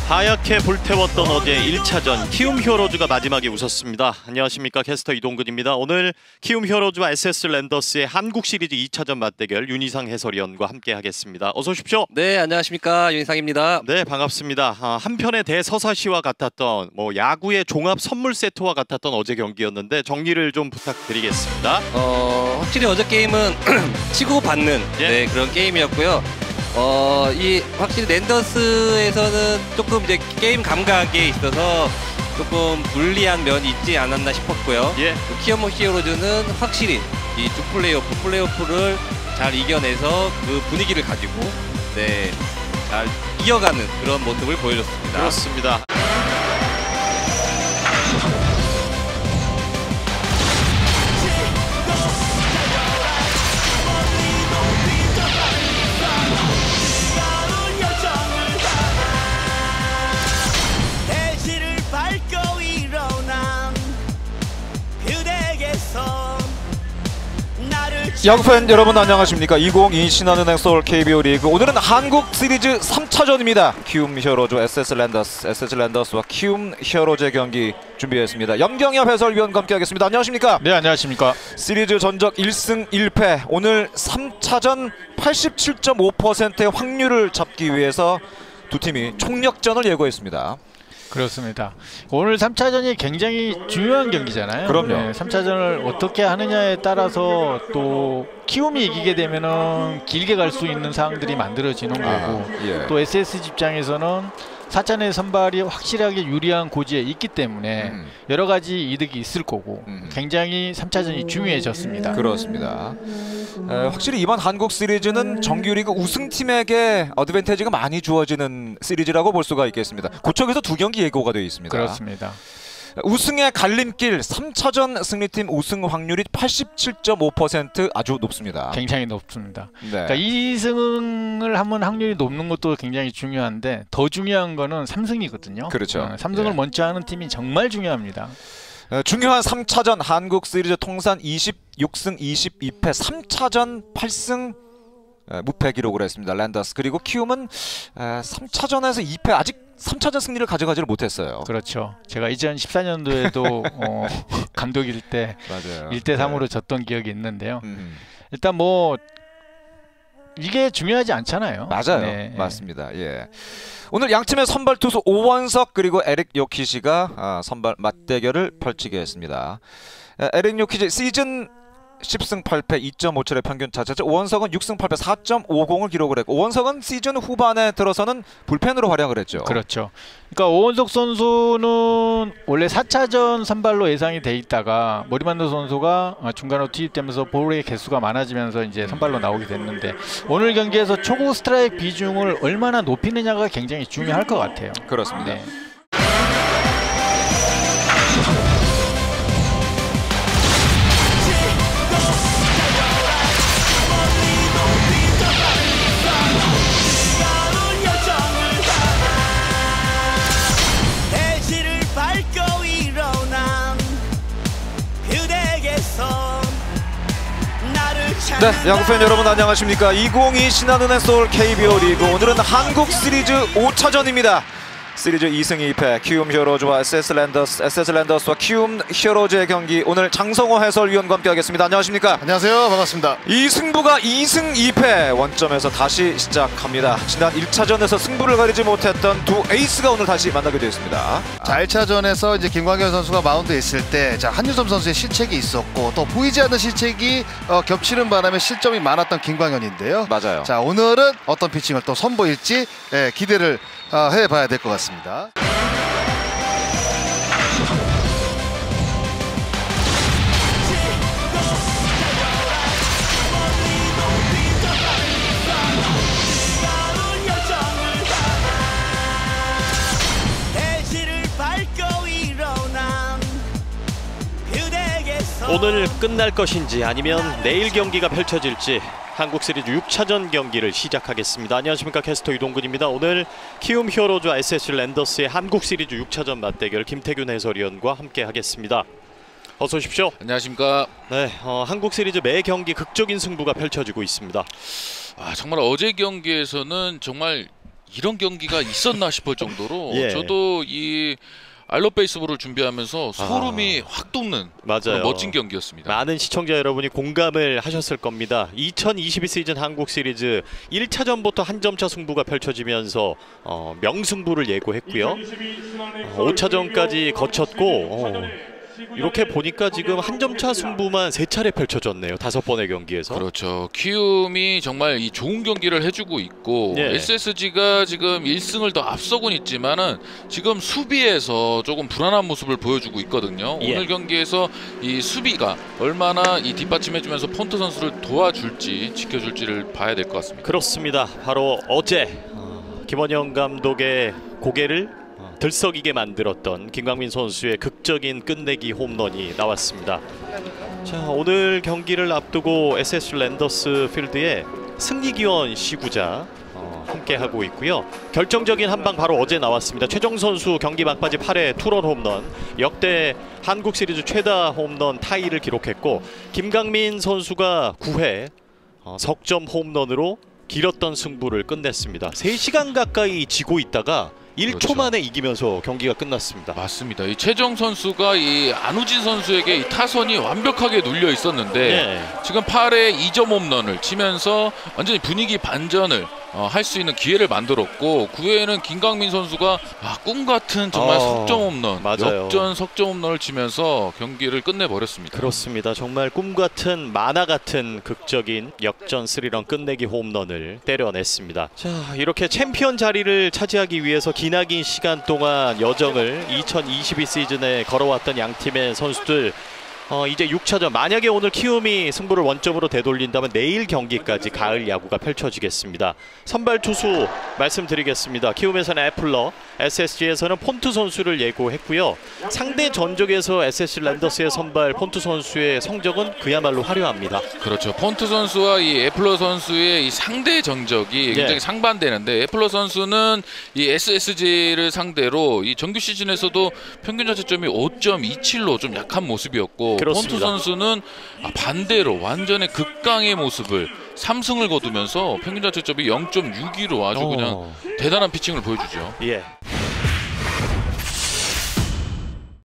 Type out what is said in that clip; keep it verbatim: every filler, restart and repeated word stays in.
하얗게 불태웠던 어제 일 차전 키움 히어로즈가 마지막에 웃었습니다. 안녕하십니까, 캐스터 이동근입니다. 오늘 키움 히어로즈와 에스에스 랜더스의 한국 시리즈 이 차전 맞대결 윤희상 해설위원과 함께 하겠습니다. 어서 오십시오. 네, 안녕하십니까, 윤희상입니다. 네, 반갑습니다. 아, 한편의 대서사시와 같았던 뭐 야구의 종합 선물 세트와 같았던 어제 경기였는데 정리를 좀 부탁드리겠습니다. 어, 확실히 어제 게임은 치고 받는 예. 네, 그런 게임이었고요. 어, 이 확실히 랜더스에서는 조금 이제 게임 감각에 있어서 조금 불리한 면이 있지 않았나 싶었고요. 예. 키움 히어로즈는 확실히 이 두 플레이오프, 플레이오프를 잘 이겨내서 그 분위기를 가지고 네, 잘 이어가는 그런 모습을 보여줬습니다. 그렇습니다. 야구팬 여러분 안녕하십니까. 이천이십이 신한은행 서울 케이비오 리그, 오늘은 한국 시리즈 삼 차전입니다. 키움 히어로즈 에스에스 랜더스, 에스에스 랜더스와 키움 히어로즈의 경기 준비했습니다. 염경엽 해설위원과 함께하겠습니다. 안녕하십니까. 네, 안녕하십니까. 시리즈 전적 일 승 일 패, 오늘 삼 차전 팔십칠 점 오 퍼센트의 확률을 잡기 위해서 두 팀이 총력전을 예고했습니다. 그렇습니다. 오늘 삼 차전이 굉장히 중요한 경기잖아요. 그럼요. 네, 삼 차전을 어떻게 하느냐에 따라서 또 키움이 이기게 되면은 길게 갈 수 있는 상황들이 만들어지는 거고, 아, 예. 또 에스에스 입장에서는 사전의 선발이 확실하게 유리한 고지에 있기 때문에 음. 여러 가지 이득이 있을 거고 음. 굉장히 삼 차전이 중요해졌습니다. 그렇습니다. 에, 확실히 이번 한국 시리즈는 정규리그 우승팀에게 어드밴티지가 많이 주어지는 시리즈라고 볼 수가 있겠습니다. 그쪽에서 두 경기 예고가 되어 있습니다. 그렇습니다. 우승의 갈림길 삼 차전 승리팀 우승 확률이 팔십칠 점 오 퍼센트, 아주 높습니다. 굉장히 높습니다. 네. 그러니까 이 승을 하면 확률이 높는 것도 굉장히 중요한데 더 중요한 거는 삼 승이거든요. 그렇죠. 어, 삼 승을 예. 먼저 하는 팀이 정말 중요합니다. 에, 중요한 삼 차전 한국 시리즈 통산 이십육 승 이십이 패, 삼 차전 팔 승 에, 무패 기록을 했습니다. 랜더스. 그리고 키움은 에, 삼 차전에서 이 패, 아직 삼 차전 승리를 가져가지를 못했어요. 그렇죠. 제가 이천십사 년도에도 어, 감독일 때 맞아요. 일 대 삼으로 네. 졌던 기억이 있는데요. 음. 일단 뭐 이게 중요하지 않잖아요. 맞아요. 네, 맞습니다. 예. 오늘 양팀의 선발 투수 오원석 그리고 에릭 요키시가 아, 선발 맞대결을 펼치게 했습니다. 에, 에릭 요키시 시즌 십 승 팔 패 이 점 오 칠의 평균 자체죠. 오원석은 육 승 팔 패 사 점 오공을 기록을 했고, 오원석은 시즌 후반에 들어서는 불펜으로 활약을 했죠. 그렇죠. 그러니까 오원석 선수는 원래 사 차전 선발로 예상이 돼 있다가 머리만두 선수가 중간으로 투입되면서 볼의 개수가 많아지면서 이제 선발로 나오게 됐는데, 오늘 경기에서 초구 스트라이크 비중을 얼마나 높이느냐가 굉장히 중요할 것 같아요. 그렇습니다. 네. 네, 야구팬 여러분 안녕하십니까. 이천이십이 신한은행 서울 케이비오 리그, 오늘은 한국 시리즈 오 차전입니다. 시리즈 이 승 이 패 키움 히어로즈와 에스에스 랜더스, 에스에스 랜더스와 키움 히어로즈의 경기, 오늘 장성호 해설위원과 함께하겠습니다. 안녕하십니까. 안녕하세요. 반갑습니다. 이 승부가 이 승 이 패, 원점에서 다시 시작합니다. 지난 일 차전에서 승부를 가리지 못했던 두 에이스가 오늘 다시 만나게 되었습니다. 자, 일 차전에서 이제 김광현 선수가 마운드에 있을 때, 자, 한유섬 선수의 실책이 있었고 또 보이지 않는 실책이 어, 겹치는 바람에 실점이 많았던 김광현인데요. 맞아요. 자, 오늘은 어떤 피칭을 또 선보일지 예, 기대를 어, 해봐야 될 것 같습니다. 오늘 끝날 것인지 아니면 내일 경기가 펼쳐질지 한국 시리즈 육 차전 경기를 시작하겠습니다. 안녕하십니까, 캐스터 이동근입니다. 오늘 키움 히어로즈와 에스에스 랜더스의 한국 시리즈 육 차전 맞대결 김태균 해설위원과 함께 하겠습니다. 어서 오십시오. 안녕하십니까. 네, 어, 한국 시리즈 매 경기 극적인 승부가 펼쳐지고 있습니다. 아, 정말 어제 경기에서는 정말 이런 경기가 있었나 싶을 정도로 예. 저도 이 알로 베이스볼을 준비하면서 소름이 아. 확 돋는 맞아요. 그런 멋진 경기였습니다. 많은 시청자 여러분이 공감을 하셨을 겁니다. 이천이십이 시즌 한국 시리즈 일 차전부터 한 점차 승부가 펼쳐지면서 어, 명승부를 예고했고요. 어, 오 차전까지 거쳤고 어, 이렇게 보니까 지금 한 점차 승부만 세 차례 펼쳐졌네요. 다섯 번의 경기에서. 그렇죠. 키움이 정말 이 좋은 경기를 해주고 있고 예. 에스에스지가 지금 일 승을 더 앞서곤 있지만은 지금 수비에서 조금 불안한 모습을 보여주고 있거든요. 예. 오늘 경기에서 이 수비가 얼마나 이 뒷받침해주면서 폰트 선수를 도와줄지 지켜줄지를 봐야 될 것 같습니다. 그렇습니다. 바로 어제 어, 김원영 감독의 고개를 어, 들썩이게 만들었던 김광민 선수의 극적인 끝내기 홈런이 나왔습니다. 자, 오늘 경기를 앞두고 에스에스지 랜더스 필드에 승리기원 시구자 어, 함께하고 있고요. 결정적인 한방 바로 어제 나왔습니다. 최정 선수 경기 막바지 팔 회 투런 홈런, 역대 한국 시리즈 최다 홈런 타이를 기록했고, 김광민 선수가 구 회 어, 석점 홈런으로 길었던 승부를 끝냈습니다. 세 시간 가까이 지고 있다가 일 초 그렇죠. 만에 이기면서 경기가 끝났습니다. 맞습니다. 이 최정 선수가 이 안우진 선수에게 이 타선이 완벽하게 눌려 있었는데 네. 지금 팔 회 이 점 홈런을 치면서 완전히 분위기 반전을 어, 할 수 있는 기회를 만들었고, 구 회에는 김광민 선수가 아, 꿈 같은 정말 어, 석점 홈런, 맞아요. 역전 석점 홈런을 치면서 경기를 끝내버렸습니다. 그렇습니다. 정말 꿈 같은 만화 같은 극적인 역전 스리런 끝내기 홈런을 때려냈습니다. 자, 이렇게 챔피언 자리를 차지하기 위해서 기나긴 시간 동안 여정을 이천이십이 시즌에 걸어왔던 양 팀의 선수들, 어, 이제 육 차전, 만약에 오늘 키움이 승부를 원점으로 되돌린다면 내일 경기까지 가을 야구가 펼쳐지겠습니다. 선발 투수 말씀드리겠습니다. 키움에서는 애플러, 에스에스지에서는 폰트 선수를 예고했고요. 상대 전적에서 에스에스지 랜더스의 선발 폰트 선수의 성적은 그야말로 화려합니다. 그렇죠. 폰트 선수와 이 애플러 선수의 이 상대 전적이 굉장히 예. 상반되는데, 애플러 선수는 이 에스에스지를 상대로 이 정규 시즌에서도 평균 자책점이 오 점 이칠로 좀 약한 모습이었고, 그렇습니다. 폰트 선수는 반대로 완전히 극강의 모습을 삼 승을 거두면서 평균 자책점이 영 점 육이로 아주 어. 그냥 대단한 피칭을 보여주죠. 예.